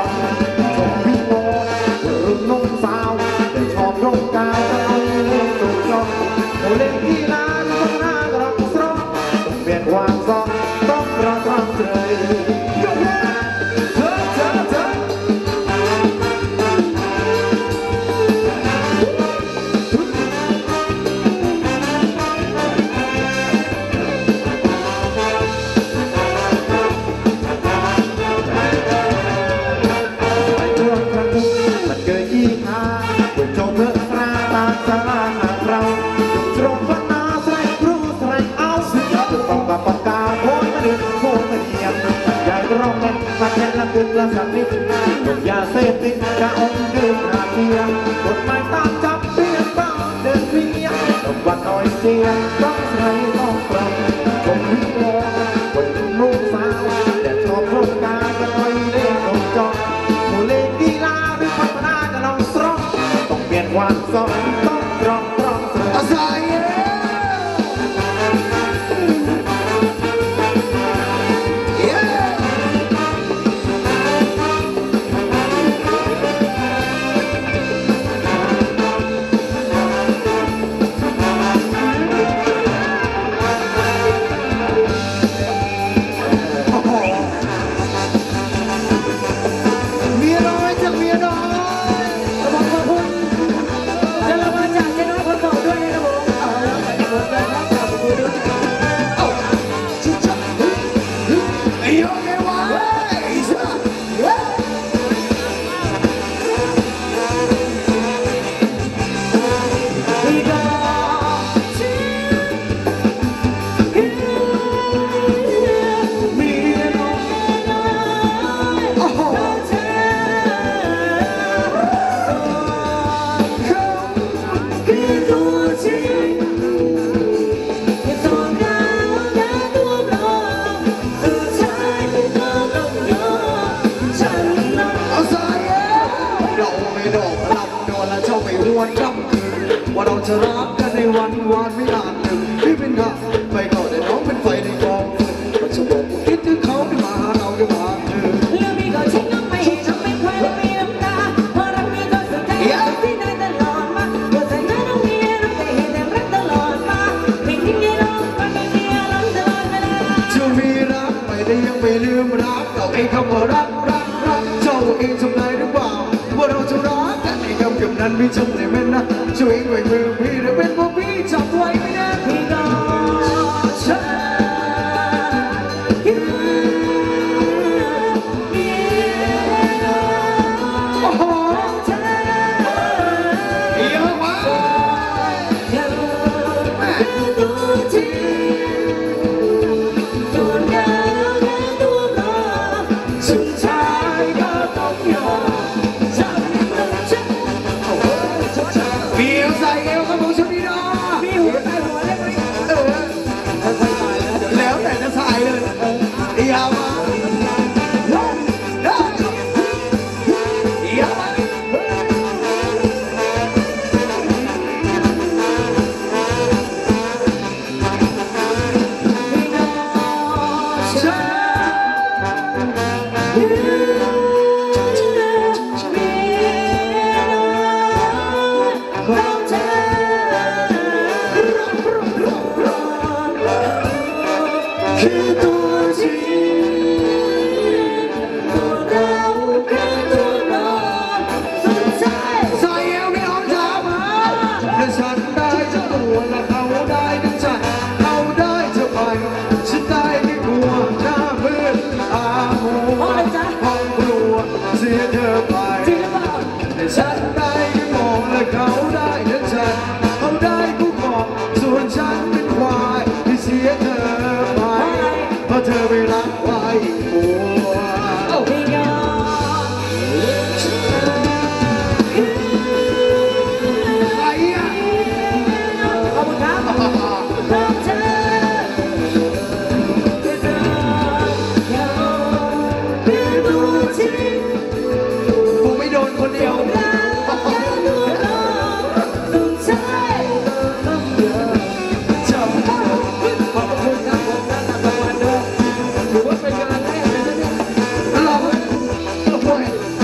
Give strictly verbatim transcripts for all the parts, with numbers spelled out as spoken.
ชมพี่โมรุ่นนุ่งสาวแต่ชอบร่มกาวเอาตุกจอกโอเล่นกีฬาต้องหน้ากระสร้องต้องเปลี่ยนวางซองต้องรอความเฉยเธอเธอเธอมันเกิดยี่ห้าบนโจมเพื่อตราตาสาหากเราตรงพนาใส่ครูใส่เอาสุดยอดปากปากปากกาโคตรมาเดือดโคตรมาเดียมยายร้องเล่นมาแค่ละกึ่งละสักนิดหนุ่มยาเสพติดกะอมดื่มหาเพียงกฎหมายตามจับเพียงต้องเดินเพียงต้องวัดน้อยเสียต้องใส่ต้องปรับผมพิโมคนนุ่งสาวแต่ชอบร่มกาก็น้อยเล่นตรงจอผู้เล่นกีฬาหรือพัฒนาก็ลองสร้องต้องเปลี่ยนวันสองต้องตรองตรองเสริมอาศัยว่าเราจะรักกันในวันวานไม่อาจหนึ่งที่เป็นหักไปก่อนแต่น้องเป็นไฟในกองฟืนมันจะบอกคิดถึงเขาที่มาหาเราจะมาเธอเรื่องนี้ก็ทิ้งน้องไปให้ทำเป็นใครแล้วมีน้ำตาเพราะรักนี้ก็สุดใจที่ได้ตลอดมาเมื่อใส่ใจน้องมีน้องแต่เห็นแต่รักตลอดมาไม่ทิ้งให้น้องก็ไม่มีอารมณ์ตลอดเวลาจะมีรักไม่ได้ยังไม่ลืมรักเราเองคำว่ารักรักรักเจ้าเองทำได้หรือเปล่าว่าเราจะรักกันในคำเก็บนั้นไม่จำได้แม่นะช่วยด้วยมือพี่หรือเป็นพวกพี่จับไว้ไม่ได้พี่ก็ใช่โอ้โหเยอะมากตัวจริงตัวเงาและตัวหลอกสุดท้ายก็ต้องยอมมีเอวใส่เอวครับผมชุดนี้นะมีหัวใส่หัวเล็กๆเออค่อยๆใส่แล้วแต่จะใส่เลยยาวมายาวมาคือตัวจริงตัวเราคือตัวรอสุดท้ายใส่เอวไม่ออกจากมาและฉันได้ทั้งตัวและเขาได้ทั้งใจเขาได้เธอไปฉันได้แค่กลัวหน้ามืดตามัวห้องกลัวเสียเธอไปแต่ฉันได้แค่มองและเขาได้ทั้งใจเขาได้คู่ครองส่วนฉันเป็นควายที่เสียเธอไปเพราะเธอไม่รักไว้หัวไอ้อะขอบคุณครับผมไม่โดนคนเดียวถือว่าเป็นกำลังแรกเลยนะเนี่ย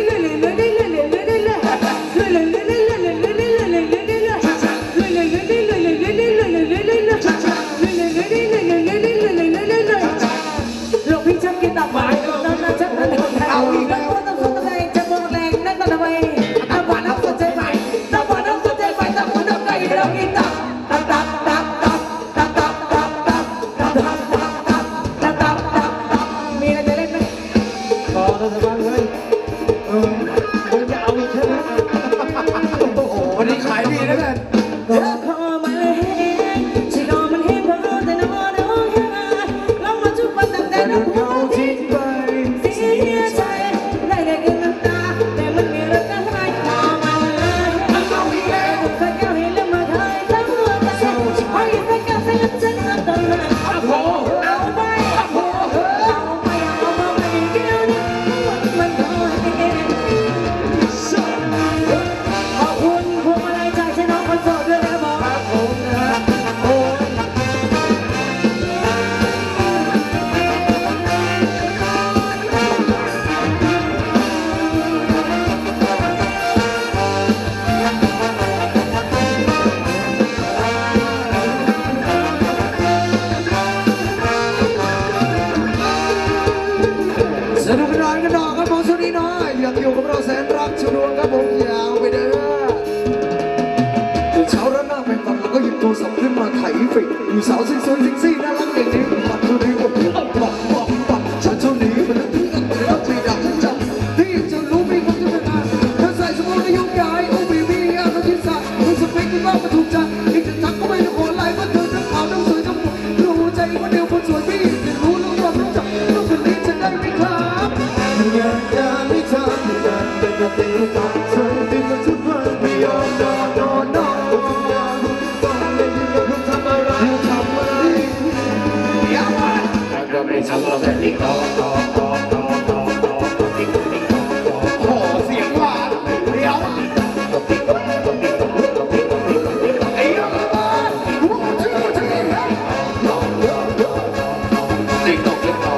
วันนี้ขายดีนะเนี่ยแต่โดนเขาทิ้งไปเสียใจได้แค่เงินน้ำตาแต่มันมีรักกันให้พอมาเลยเอาอีกแล้วใส่แก้วให้เลืมมาไทยทั้งหัวใจให้ใส่แก้วใส่เงินฉันเอาตัวนั้นเอาไปเอาไปเอาไปเอามาไม่เกี่ยวนี่มันก็ให้ขอบคุณพวงมาลัยจากฉันน้องคนโสดด้วยนะบอกครับผมนะฮะโอ้ยสนุกกันหน่อยกันหน่อยครับผมสุนีน้อยอยากอยู่กับเราแสนรักชนวนครับผมยาวไปเด้อสาวสวยๆเซ็กซี่น่ารักอย่างนี้ปัดตัวนี้ปัดปัดปัดปัดฉันเท่านี้มันต้องตีกันเลยต้องตีดักฉันจับที่จะรู้ไม่ควรจะเป็นงานเธอใส่สมองในยุคใหญ่โอ้บีบีอ่ะเราคิดสักรู้สเปคที่ว่ามันถูกใจอีกจะทักก็ไม่ต้องขอไลน์ว่าเธอทั้งขาวทั้งสวยทั้งหมดรู้ใจว่าเดียวคนสวยพี่จะรู้รู้ว่ารู้จักรู้คนนี้จะได้ไหมครับอยากจะไม่ทำให้มันเป็นแบบนี้ต่อเธอเป็นมาทุกวันไม่ยอมนอนนอนนอนทุกอย่างต้องเลยรู้ทำอะไรทำอะไรอยากมาก็ไม่ทำอะไรที่ขอขอขอขอขอขอขอเสียงว่าเดี๋ยวไอ้ยังมารู้ชื่อชื่อติ๊กต๊อกติ๊กต๊อก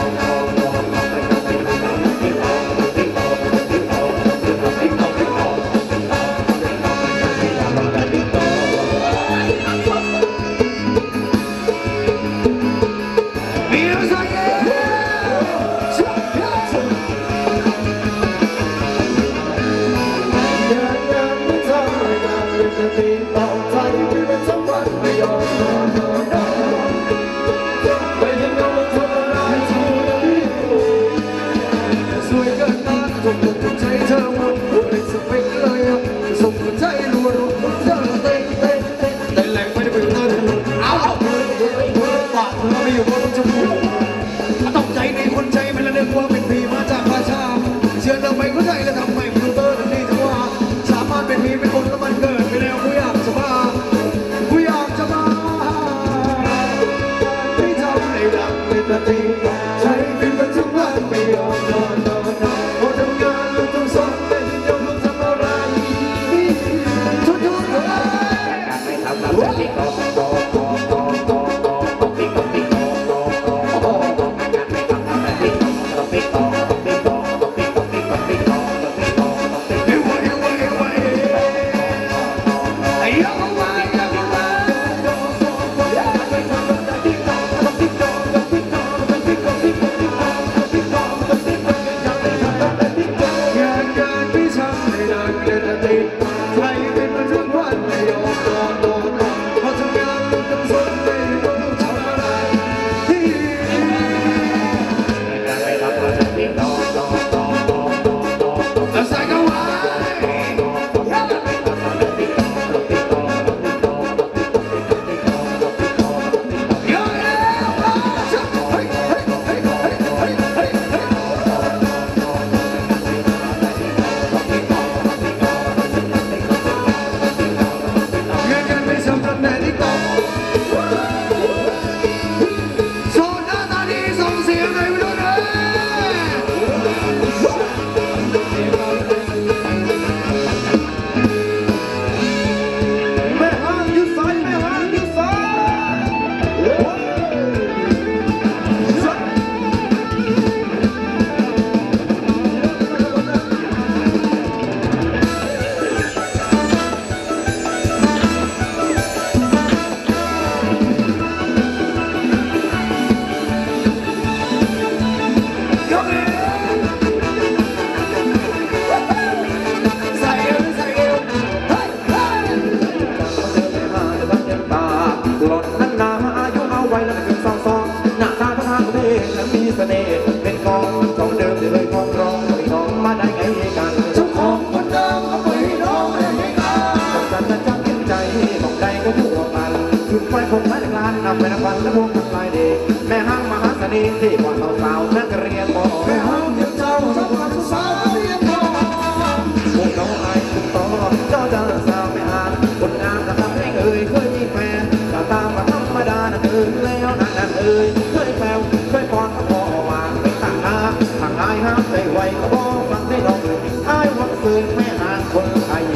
เป็นกองของเดิมที่เลยคล้องร้องไม่น้องมาได้ไงกันเจ้าของคนเดิมก็ไม่น้องได้ไงกันจันทร์จังเห็นใจของใดก็ทั่วกันถึงไฟคงไร้กลานนำไปนับวันและพวกทั้งหลายเด็กแม่ห้างมหาเสน่ห์ที่กว่าสาวสาวนักเรียนมอแม่ห้างเดียวเจ้าสาวสาวเรียนมอพวกน้องไอ้คุณต่อเจ้าจะสาวแม่ห้างคนงามนะครับให้เอ่ยเคยมีแฟนก็ตามมาธรรมดานะเอ่ยแล้วนั่นนั่นเอ่ยเคยแปลวเคยปอนก็พอว่าไปต่างหาทางนายห้ามใจไวก็บอกฟังได้ลองไอ้วังเกินแม่ห้างคนไทย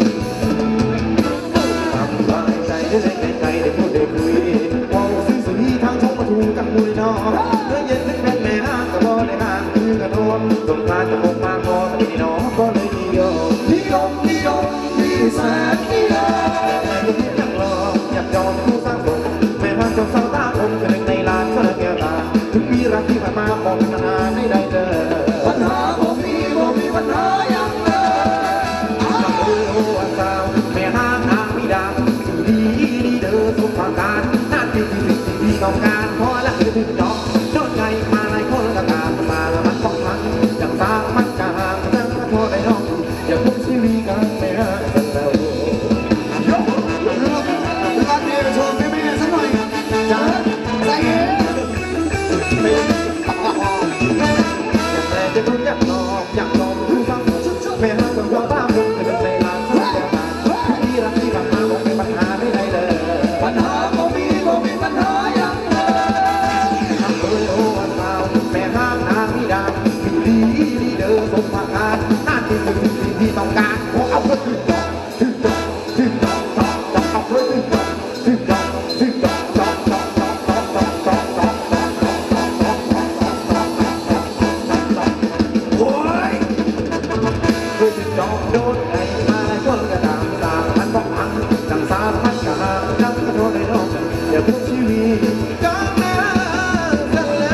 ทำลายใจได้ได้ไกลได้พูดได้คุยว่าซื้อสุยทางชมมาถูกกับมวยนอเมื่อเย็นเป็นแม่แม่ห้างก็บอกได้ห้างคือกระโดดสงกรานต์จะคงมาพอไม่ได้น้องก็เลยนิยมนิยมนิยมมีแสนนิยมอยากรออยากยอมผู้สร้างสมแม่ห้างจงเศร้าตาคมเป็นหนึ่งในล้านก็เลยแก้วตาถึงมีรักที่ผ่านมาบอกปัญหาไม่ได้เจอปัญหาบ่มีบ่มีปัญหาอย่างเดิมมาเออโอ้อันสาวแม่ห้างนางมีดาดีดีเด้อทุกทางการหน้าที่ไม่ถึงดอกโดนไงมาในคนละกามาละมันของมันอย่างสางมันกลางนั่งพอได้น้องอย่าพูดซีรีกันไม่รักกันแล้วรักเมียไปโชว์แม่ๆสักหน่อยจ้าใจเอ๋อย่างแรงจะรู้อยากลองอยากลองดูฟังไม่ห้ามต้องยอมบ้ามึงเดินในลานสักอย่างที่รักที่รักมาคงเป็นปัญหาไม่ได้เลยปัญหาก็มีก็มีปัญหาอย่างเดิมทำเลยโอ้วันเราแม่ห้ามนางนี่ดังดีดีเดินสมมาการน่าที่สุดที่ที่ต้องการโอ้เอาเพื่อถึงดอกถึงดอกถึงดอกดอกดอกเอาเพื่อถึงดอกถึงดอกถึงดอกดอกดอกดอกดอกดอกดอกดอกโอ้ยเพื่อถึงดอกโดนไอ้มาในคนกระดานสางมันบอกมันดังสางมันกระหางดังกระโดดในน้องอย่าพูดชีวิตกันนะกันเลย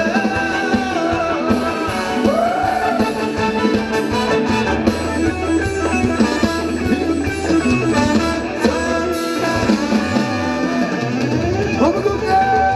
ขอบคุณครับ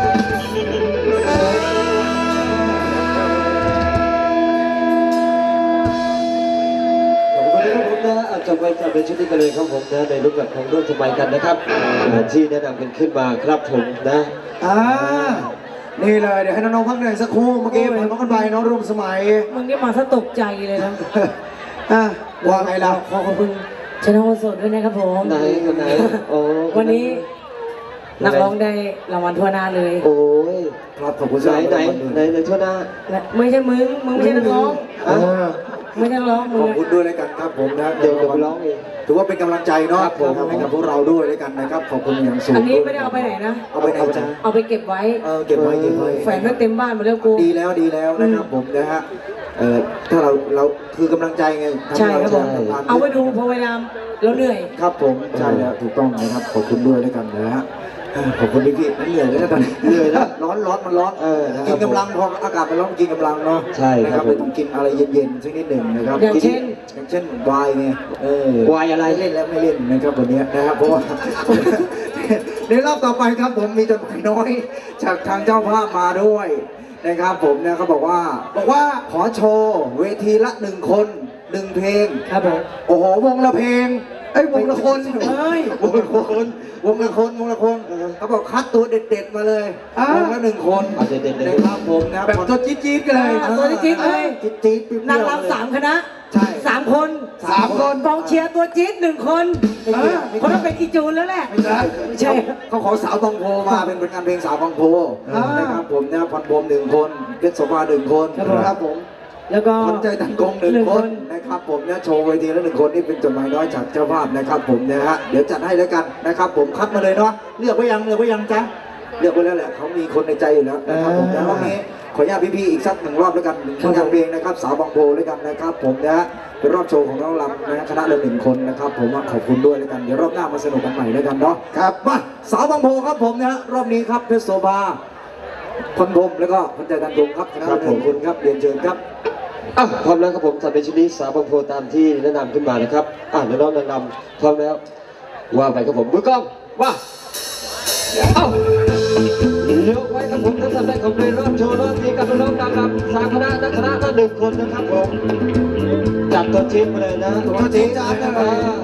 จะไปจะเป็นชุดนี้กันเลยครับผมนะในรูปแบบของร่วมสมัยกันนะครับที่แนะนำกันขึ้นมาครับผมนะอ่านี่เลยเดี๋ยวให้น้องๆพักเหนื่อยสักครู่เมื่อกี้ผ่านมากันไปน้องร่วมสมัยมึงนี่มาซะตกใจเลยนะอ่ะว่าไงล่ะขอขอบคุณชนะวันสดด้วยนะครับผมไหนไหนโอ้วันนี้นักร้องได้รางวัลทั่วหน้าเลยโอ้ยครับขอบคุณไหนไหนไหนไหนทั่วหน้าไม่ใช่มึงมึงไม่ใช่นักร้องไม่ใช่นักร้องมึงขอบคุณด้วยเลยกันครับผมนะเดี๋ยวจะไปร้องเองถือว่าเป็นกำลังใจเนาะให้กับพวกเราด้วยด้วยกันนะครับขอบคุณอย่างสูงอันนี้ไม่ได้เอาไปไหนนะเอาไปไหนจ้ะเอาไปเก็บไว้เออเก็บไว้เก็บไว้แฝงไว้เต็มบ้านหมดแล้วกูดีแล้วดีแล้วนะครับผมนะฮะเอ่อถ้าเราเราคือกำลังใจไงใช่ครับผมเอาไปดูพยายามเราเหนื่อยครับผมใช่แล้วถูกต้องนะครับขอบคุณด้วยด้วยกันนะฮะขอบคุณพี่พี่เหนื่อยเลยนะตอนนี้เหนื่อยนะร้อนร้อนมันร้อนเออกินกำลังพออากาศมันร้อนกินกำลังเนาะใช่ครับเลยต้องกินอะไรเย็นๆสักนิดหนึ่งนะครับอย่างเช่นอย่างเช่นวายไงเออวายอะไรเล่นแล้วไม่เล่นนะครับวันนี้นะครับเพราะว่าในรอบต่อไปครับผมมีจดหมายน้อยจากทางเจ้าภาพมาด้วยนะครับผมเนี่ยเขาบอกว่าบอกว่าขอโชว์เวทีละหนึ่งคนหนึ่งเพลงครับผมโอ้โหวงละเพลงไอ้วงละคนเฮ้ยวงละคนวงละคนวงละคนเขาบอกคัดตัวเด็ดๆมาเลยวงละหนึ่งคนเด็ดๆนะครับผมนะแบบตัวจี๊ดๆกันเลยตัวจี๊ดเลยจี๊ดๆนางรำสามคณะใช่สามคนสามคนกองเชียร์ตัวจี๊ดหนึ่งคนเขาต้องเป็นอีจูนแล้วแหละไม่ใช่ไม่ใช่เขาขอสาวบางโพมาเป็นผลงานเพลงสาวบางโพนะครับผมนะพันพรมหนึ่งคนเพชรโสภาหนึ่งคนครับผมแล้วก็คนใจตังกงหนึ่งคนนะครับผมเนี่ยโชว์เวทีละหนึ่งคนนี่เป็นจดหมายน้อยจากเจ้าภาพนะครับผมนะฮะเดี๋ยวจัดให้แล้วกันนะครับผมคัดมาเลยเนาะเลือกไว้ยังเลือกไว้ยังจ๊ะเลือกไว้แล้วแหละเขามีคนในใจอยู่แล้วนะครับผมแล้วรอบนี้ขออนุญาตพี่ๆอีกสักหนึ่งรอบแล้วกันผลงานเพลงนะครับสาวบางโพแล้วกันนะครับผมนะฮะเป็นรอบโชว์ของน้องลำนะคณะละหนึ่งคนนะครับผมขอบคุณด้วยแล้วกันเดี๋ยวรอบหน้ามาสนุกกันใหม่แล้วกันเนาะครับมาสาวบางโพครับผมนะรอบนี้ครับเพชรโสภาพันพรมแล้วก็พันใจตันกงครับคณะละหนึ่งคนครับเรียนเชิญครับอ่ะพร้อมแล้วครับผมจัดเป็นชุดนี้สาวบางโพตามที่แนะนำขึ้นมานะครับอ่ะน้องๆนำๆพร้อมแล้วว่าไปครับผมมือกล้องว่าเอ้าเลี้ยวไว้ครับผมทั้งสามได้ของเพลงรอบโชว์รอบนี้กับน้องๆนำๆสามคณะนักคณะก็หนึ่งคนนะครับผมจัดตัวจี๊ดมาเลยนะตัวจี๊ดจัดนะ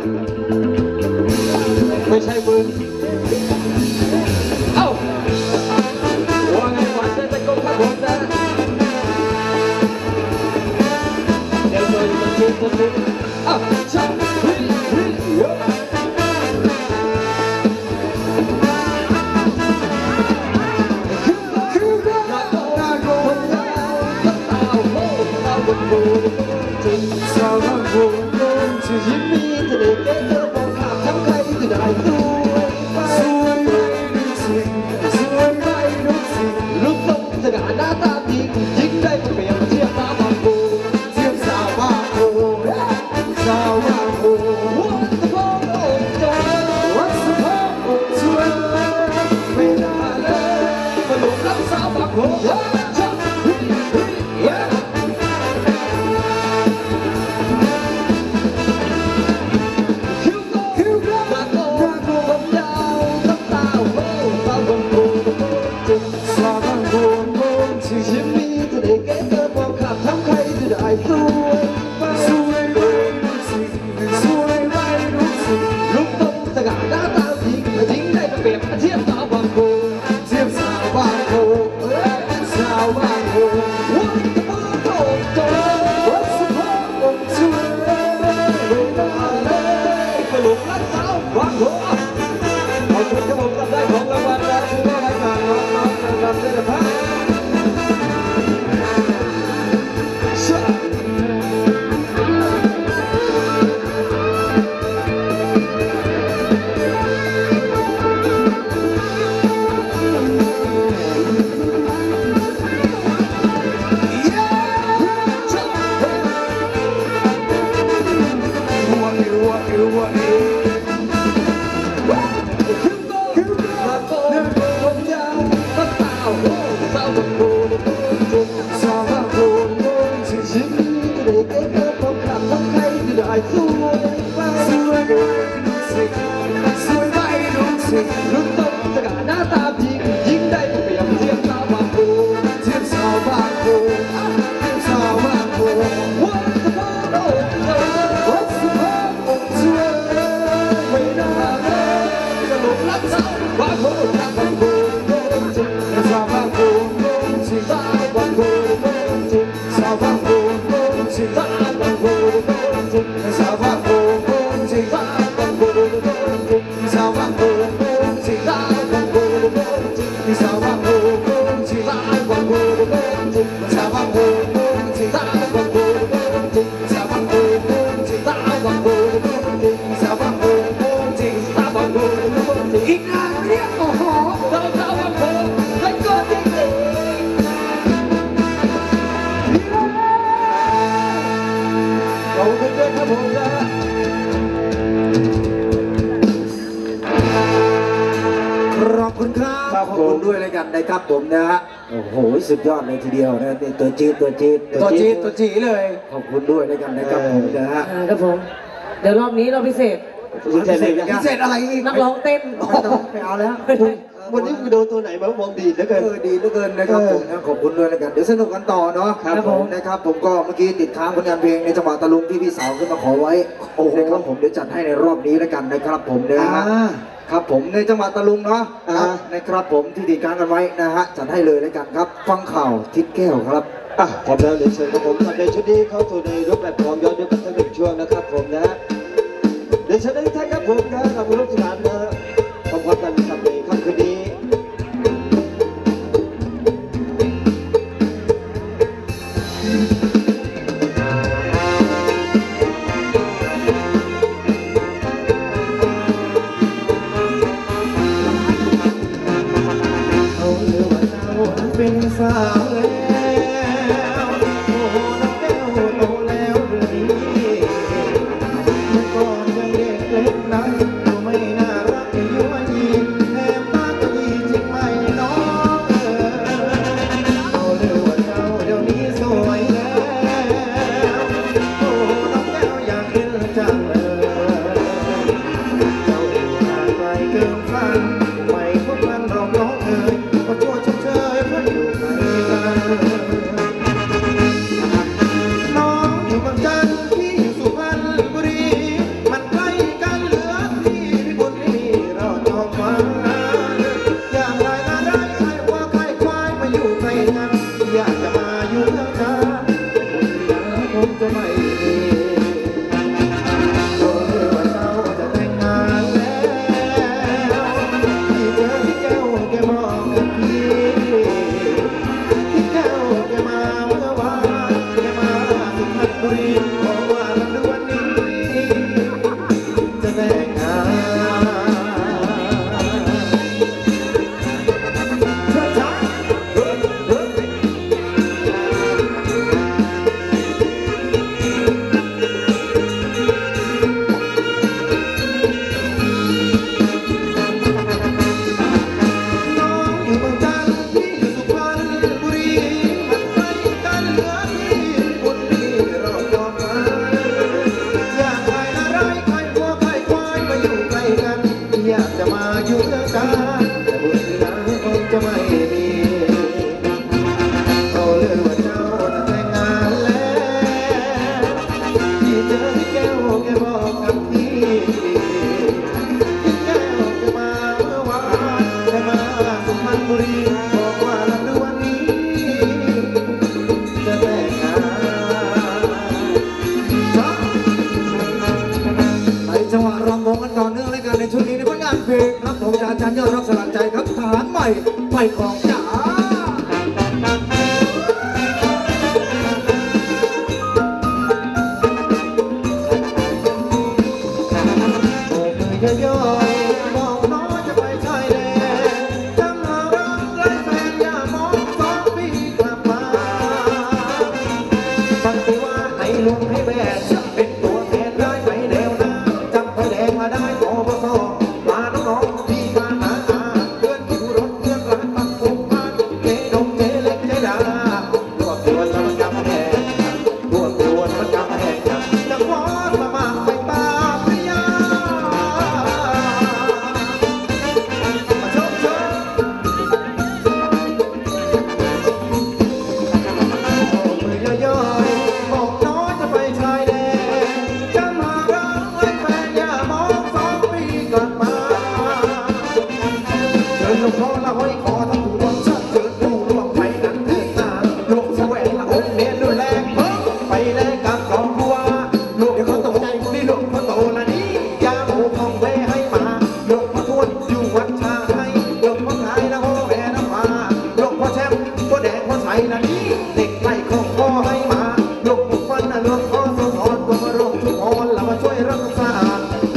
ไม่ใช่มือเอ้าว่าไงวันเต้นกงครับผมนะเดี๋ยวเลยมันจี๊ดตัวจี๊ดอ้าวชักฮิฮิโยสาวบางโพจะยิ้มมีแต่เด็กเด็กเธอบอกขาดทั้งใครก็ได้ด้วยสวยไปดูสิ่งสวยไปดูสิ่งรูปทรงสง่าหน้าตาดียิ่งได้เปรียบเทียบสาวบางโพเทียบสาวบางโพสาวบางโพวันสะพองอกใจวันสะพองอกสวยไม่น่าเลยมาหลงรักสาวบางโพบหลุมรักสาววางหัวขอบคุณครับผมกับได้ของรางวัลแล้วชูว่าให้มาน้องน้องนางรำด้วยนะครับรุ่นต้นสกัดหน้าตาจริงยิ่งได้เปรียบเทียบสาวบางโพเทียบสาวบางโพเทียบสาวบางโพ What's the point What's the point ไม่น่าเลยจะหลงรักสาวบางโพสาวบางโพจริงสาวบางโพจริงสาวบางโพจริงสาวบางโพจริงสาวบางโพจริงสาวบางโพจริงสาวบางโพจริงสาวบางโพอีกนานเรียกโอ้โหสาวสาวบางโพให้ก็จริงจริงขอบคุณด้วยครับผมนะขอบคุณครับขอบคุณด้วยเลยกันนะครับผมนะฮะโอ้โหสุดยอดเลยทีเดียวนะตัวจี๊ดตัวจี๊ดตัวจี๊ดตัวจี๊ดเลยขอบคุณด้วยเลยกันนะครับผมนะฮะครับผมเดี๋ยวรอบนี้เราพิเศษพิเศษเลยพิเศษอะไรอีกนักร้องเต้นไม่เอาแล้ววันนี้กูโดนตัวไหนมามองดีเหลือเกินดีเหลือเกินนะครับผมนะขอบคุณด้วยแล้วกันเดี๋ยวสนุกกันต่อเนาะครับผมนะครับผมก็เมื่อกี้ติดค้างผลงานเพลงในจังหวะตะลุงที่พี่สาวขึ้นมาขอไว้โอ้โหนะครับผมเดี๋ยวจัดให้ในรอบนี้แล้วกันนะครับผมนะฮะครับผมในจังหวะตะลุงเนาะนะครับผมที่ติดค้างกันไว้นะฮะจัดให้เลยแล้วกันครับฟังข่าวทิศแก้วครับอ่ะพร้อมแล้วเดี๋ยวเชิญครับผมในชุดนี้เข้าสู่ในรูปแบบของย้อนยุคกันสักหนึ่งช่วงนะครับผมนะเดี๋ยวเชิญทุกท่านครับผมนะเรามาร่วมสนานนะพร้อมๆกันกับในค่ำคืนนี้เป็นสาวแล้วโอ้น้องแก้วโตแล้วหรือนี้เมื่อก่อนยังเด็กเล็กนั้นดูไม่น่ารักยั่วยีแถมตาก็ยีจริงไหมน้องเอ๋ยเอาเรื่องว่าเจ้าเดี๋ยวนี้สวยแล้วโอ้น้องแก้วอยากเป็นจังเลยเจ้าอยู่ห่างไกลเกินฝันไม่พบมันรอบน้องเอ๋ยก็ชั่วเฉยๆเพราะอยู่ไกลกันน้องอยู่บางจันทร์พี่อยู่สุพรรณบุรีมันใกล้กันเหลือพี่พี่บุญไม่มีเราจองฟ้าอย่างไรนะได้ใครว่าใครควายมาอยู่ใกล้กันอยากจะมาอยู่เมืองกาญแต่บุญเหลือคงจะไม่มีโดยว่าเจ้าจะแต่งงานแล้วพี่เจอพี่แก้วแกบอกกับพี่พี่แก้วแกมาเมื่อวานแกมาสุพรรณบุรีบอกว่าวันนี้วันนี้จะแต่งงานช้าๆเฮ้ยเฮ้ยน้องอยู่เมืองจันทร์พี่อยู่สุพรรณบุรีมันใกล้กันเหลือพี่บุญมีเราจอมมาอยากใครอะไรใครวัวใครควายมาอยู่ใกล้กันอยากจะมาอยู่เมืองกาญแต่บุญเหลือคงจะไม่มีเอาเรื่องว่าเจ้าจะแต่งงานแล้วพี่เจอพี่แก้วแกบอกกับพี่พี่แก้วแกมาเมื่อวานแกมาสุพรรณบุรีบอกว่าวันนี้วันนี้จะแต่งงานในจังหวะรำวงลงครับผมอาจารย์ยอดรักสลักใจครับทหารใหม่ไปของจ๋าเยอะๆบอกน้อยจะไปชายแดนจำหารักไร้แฟนอย่ามองสองปีกลับมาฟังที่ว่าให้ลุงให้แม่เป็นตัวแทนได้ไหมเดี๋ยวนะจำไฟแดงมาได้ขอพระสองมาน้องๆที่มาหาอาเพื่อนที่รถเพื่อนร้านปักปุ๊บบ้านเจ๊ดงเจ๊เล็กเจ๊ดาตัวตัวสมัครกำแพงตัวตัวสมัครกำแพงจะขอสมัครไปตามพยาบอกน้อยจะไปชายแดนจะมารักไว้แฟนอย่ามองสองปีกลับมาเชิญหลวงพ่อละห้อยคอทั้งหัวชัดเชิญดูหลวงไปนั้นเถิดนาหลวงแสวงละองค์เนรดูแลไปแลกกับกองบัวหลวงพ่อโตนี่หลวงพ่อโตละนี้ยาโมของแม่ให้มาหลวงพ่อทวดอยู่วัดชาให้หลวงพ่อขายละโมแม่น้ำมาหลวงพ่อแชมป์พ่อแดงพ่อใสละนี้เด็กไล่ของพ่อให้มาหลวงพ่อฟันหลวงพ่อโสธรก็มาร่วมทุกคนแล้วมาช่วยรักษา